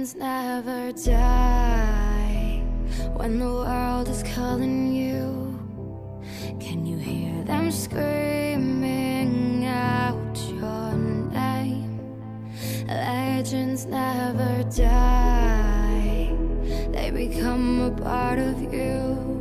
Legends never die. When the world is calling you, can you hear them screaming out your name? Legends never die. They become a part of you.